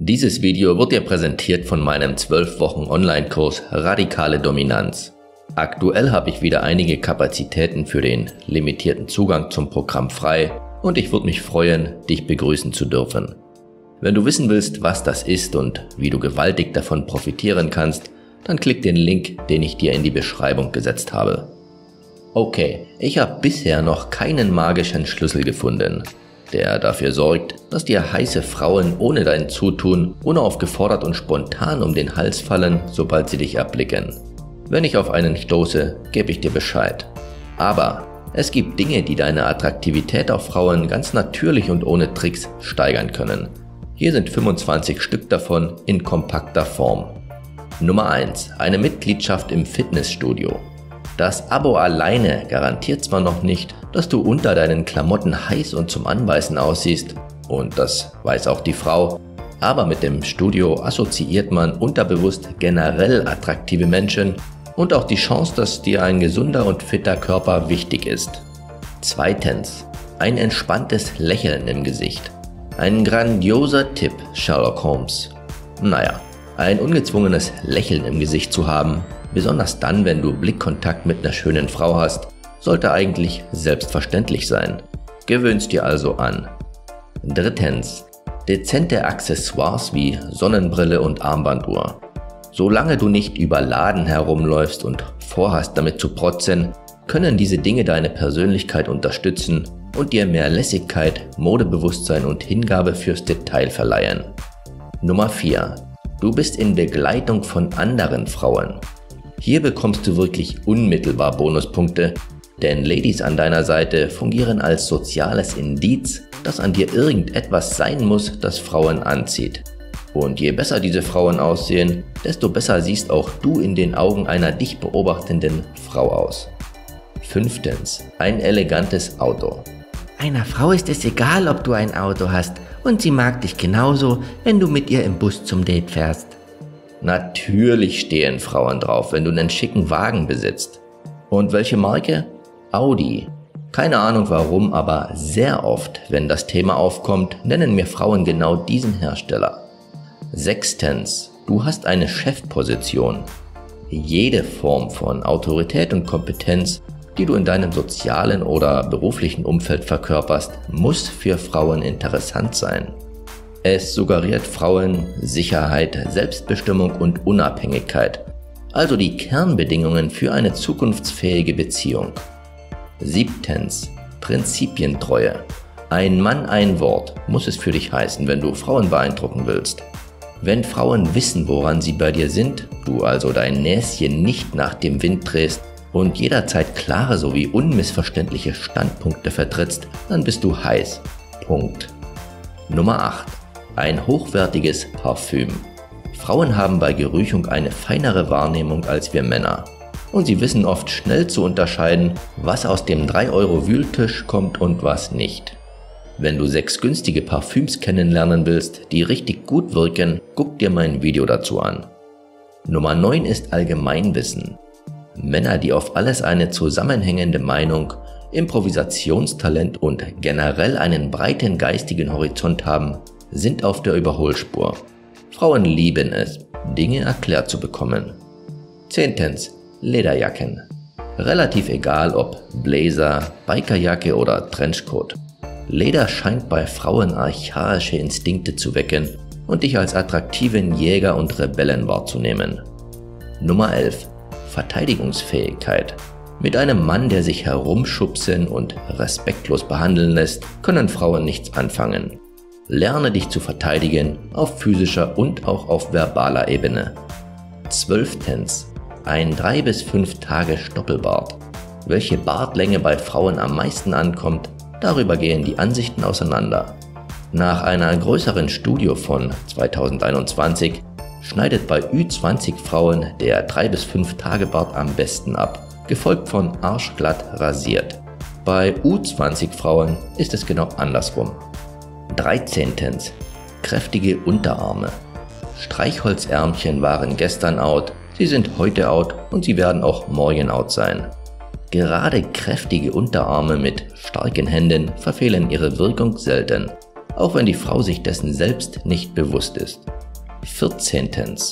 Dieses Video wird dir präsentiert von meinem 12 Wochen Online-Kurs Radikale Dominanz. Aktuell habe ich wieder einige Kapazitäten für den limitierten Zugang zum Programm frei und ich würde mich freuen, dich begrüßen zu dürfen. Wenn du wissen willst, was das ist und wie du gewaltig davon profitieren kannst, dann klick den Link, den ich dir in die Beschreibung gesetzt habe. Okay, ich habe bisher noch keinen magischen Schlüssel gefunden, der dafür sorgt, dass dir heiße Frauen ohne dein Zutun unaufgefordert und spontan um den Hals fallen, sobald sie dich erblicken. Wenn ich auf einen stoße, gebe ich dir Bescheid. Aber es gibt Dinge, die deine Attraktivität auf Frauen ganz natürlich und ohne Tricks steigern können. Hier sind 25 Stück davon in kompakter Form. Nummer 1. Eine Mitgliedschaft im Fitnessstudio. Das Abo alleine garantiert zwar noch nicht, dass du unter deinen Klamotten heiß und zum Anbeißen aussiehst, und das weiß auch die Frau, aber mit dem Studio assoziiert man unterbewusst generell attraktive Menschen und auch die Chance, dass dir ein gesunder und fitter Körper wichtig ist. Zweitens, ein entspanntes Lächeln im Gesicht. Ein grandioser Tipp, Sherlock Holmes. Naja, ein ungezwungenes Lächeln im Gesicht zu haben, besonders dann, wenn du Blickkontakt mit einer schönen Frau hast, sollte eigentlich selbstverständlich sein. Gewöhnst dir also an. Drittens, dezente Accessoires wie Sonnenbrille und Armbanduhr. Solange du nicht überladen herumläufst und vorhast, damit zu protzen, können diese Dinge deine Persönlichkeit unterstützen und dir mehr Lässigkeit, Modebewusstsein und Hingabe fürs Detail verleihen. Nummer 4. Du bist in Begleitung von anderen Frauen. Hier bekommst du wirklich unmittelbar Bonuspunkte, denn Ladies an deiner Seite fungieren als soziales Indiz, dass an dir irgendetwas sein muss, das Frauen anzieht. Und je besser diese Frauen aussehen, desto besser siehst auch du in den Augen einer dich beobachtenden Frau aus. Fünftens, ein elegantes Auto. Einer Frau ist es egal, ob du ein Auto hast, und sie mag dich genauso, wenn du mit ihr im Bus zum Date fährst. Natürlich stehen Frauen drauf, wenn du einen schicken Wagen besitzt. Und welche Marke? Audi. Keine Ahnung warum, aber sehr oft, wenn das Thema aufkommt, nennen mir Frauen genau diesen Hersteller. Sechstens, du hast eine Chefposition. Jede Form von Autorität und Kompetenz, die du in deinem sozialen oder beruflichen Umfeld verkörperst, muss für Frauen interessant sein. Es suggeriert Frauen Sicherheit, Selbstbestimmung und Unabhängigkeit, also die Kernbedingungen für eine zukunftsfähige Beziehung. Siebtens, Prinzipientreue. Ein Mann, ein Wort muss es für dich heißen, wenn du Frauen beeindrucken willst. Wenn Frauen wissen, woran sie bei dir sind, du also dein Näschen nicht nach dem Wind drehst und jederzeit klare sowie unmissverständliche Standpunkte vertrittst, dann bist du heiß. Punkt. Nummer 8. Ein hochwertiges Parfüm. Frauen haben bei Gerüchung eine feinere Wahrnehmung als wir Männer. Und sie wissen oft schnell zu unterscheiden, was aus dem 3-Euro-Wühltisch kommt und was nicht. Wenn du 6 günstige Parfüms kennenlernen willst, die richtig gut wirken, guck dir mein Video dazu an. Nummer 9 ist Allgemeinwissen. Männer, die auf alles eine zusammenhängende Meinung, Improvisationstalent und generell einen breiten geistigen Horizont haben, sind auf der Überholspur. Frauen lieben es, Dinge erklärt zu bekommen. 10. Lederjacken. Relativ egal ob Blazer, Bikerjacke oder Trenchcoat. Leder scheint bei Frauen archaische Instinkte zu wecken und dich als attraktiven Jäger und Rebellen wahrzunehmen. Nummer 11. Verteidigungsfähigkeit. Mit einem Mann, der sich herumschubsen und respektlos behandeln lässt, können Frauen nichts anfangen. Lerne dich zu verteidigen auf physischer und auch auf verbaler Ebene. 12. Ein 3 bis 5 Tage Stoppelbart. Welche Bartlänge bei Frauen am meisten ankommt, darüber gehen die Ansichten auseinander. Nach einer größeren Studie von 2021 schneidet bei Ü20 Frauen der 3 bis 5 Tage Bart am besten ab, gefolgt von arschglatt rasiert. Bei U20 Frauen ist es genau andersrum. 13. Kräftige Unterarme. Streichholzärmchen waren gestern out, sie sind heute out und sie werden auch morgen out sein. Gerade kräftige Unterarme mit starken Händen verfehlen ihre Wirkung selten, auch wenn die Frau sich dessen selbst nicht bewusst ist. 14.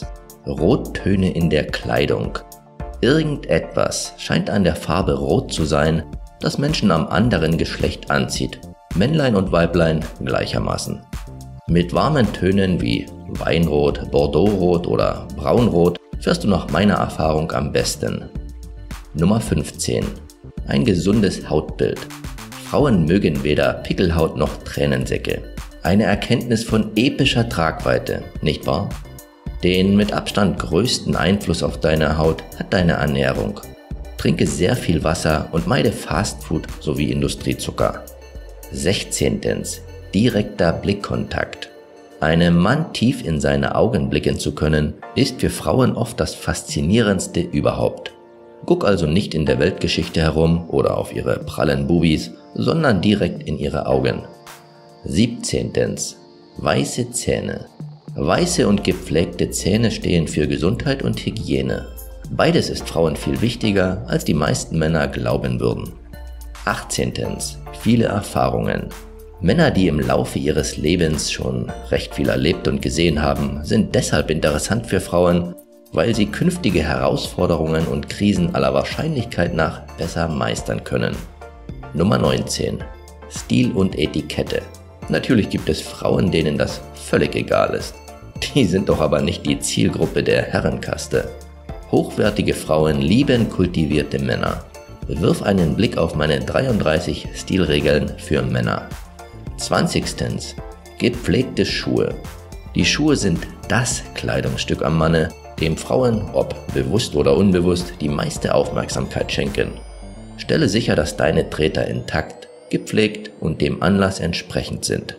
Rottöne in der Kleidung. Irgendetwas scheint an der Farbe Rot zu sein, das Menschen am anderen Geschlecht anzieht, Männlein und Weiblein gleichermaßen. Mit warmen Tönen wie Weinrot, Bordeauxrot oder Braunrot fährst du nach meiner Erfahrung am besten. Nummer 15. Ein gesundes Hautbild. Frauen mögen weder Pickelhaut noch Tränensäcke. Eine Erkenntnis von epischer Tragweite, nicht wahr? Den mit Abstand größten Einfluss auf deine Haut hat deine Ernährung. Trinke sehr viel Wasser und meide Fastfood sowie Industriezucker. 16. Direkter Blickkontakt. Einem Mann tief in seine Augen blicken zu können, ist für Frauen oft das Faszinierendste überhaupt. Guck also nicht in der Weltgeschichte herum oder auf ihre prallen Bubis, sondern direkt in ihre Augen. 17. Weiße Zähne. Weiße und gepflegte Zähne stehen für Gesundheit und Hygiene. Beides ist Frauen viel wichtiger, als die meisten Männer glauben würden. 18. Viele Erfahrungen. Männer, die im Laufe ihres Lebens schon recht viel erlebt und gesehen haben, sind deshalb interessant für Frauen, weil sie künftige Herausforderungen und Krisen aller Wahrscheinlichkeit nach besser meistern können. Nummer 19. Stil und Etikette. Natürlich gibt es Frauen, denen das völlig egal ist. Die sind doch aber nicht die Zielgruppe der Herrenkaste. Hochwertige Frauen lieben kultivierte Männer. Wirf einen Blick auf meine 33 Stilregeln für Männer. 20. Gepflegte Schuhe. Die Schuhe sind das Kleidungsstück am Manne, dem Frauen, ob bewusst oder unbewusst, die meiste Aufmerksamkeit schenken. Stelle sicher, dass deine Treter intakt, gepflegt und dem Anlass entsprechend sind.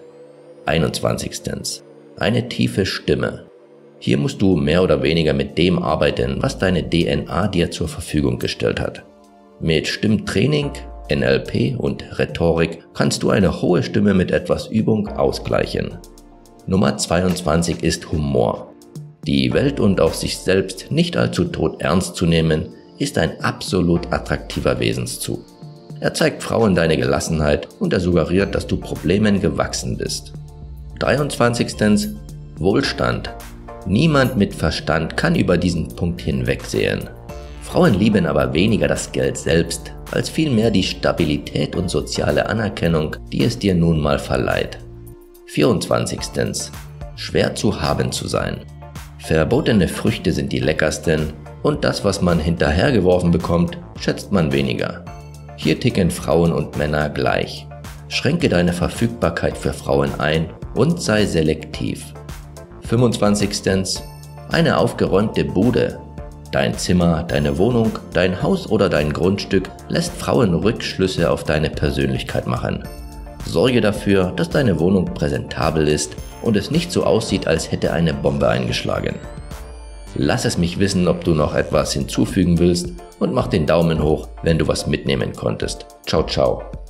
21. Eine tiefe Stimme. Hier musst du mehr oder weniger mit dem arbeiten, was deine DNA dir zur Verfügung gestellt hat. Mit Stimmtraining, NLP und Rhetorik kannst du eine hohe Stimme mit etwas Übung ausgleichen. Nummer 22 ist Humor. Die Welt und auch sich selbst nicht allzu tot ernst zu nehmen, ist ein absolut attraktiver Wesenszug. Er zeigt Frauen deine Gelassenheit und er suggeriert, dass du Problemen gewachsen bist. 23. Wohlstand. Niemand mit Verstand kann über diesen Punkt hinwegsehen. Frauen lieben aber weniger das Geld selbst, als vielmehr die Stabilität und soziale Anerkennung, die es dir nun mal verleiht. 24. Schwer zu haben zu sein. Verbotene Früchte sind die leckersten und das, was man hinterhergeworfen bekommt, schätzt man weniger. Hier ticken Frauen und Männer gleich. Schränke deine Verfügbarkeit für Frauen ein und sei selektiv. 25. Eine aufgeräumte Bude. Dein Zimmer, deine Wohnung, dein Haus oder dein Grundstück lässt Frauen Rückschlüsse auf deine Persönlichkeit machen. Sorge dafür, dass deine Wohnung präsentabel ist und es nicht so aussieht, als hätte eine Bombe eingeschlagen. Lass es mich wissen, ob du noch etwas hinzufügen willst und mach den Daumen hoch, wenn du was mitnehmen konntest. Ciao, ciao.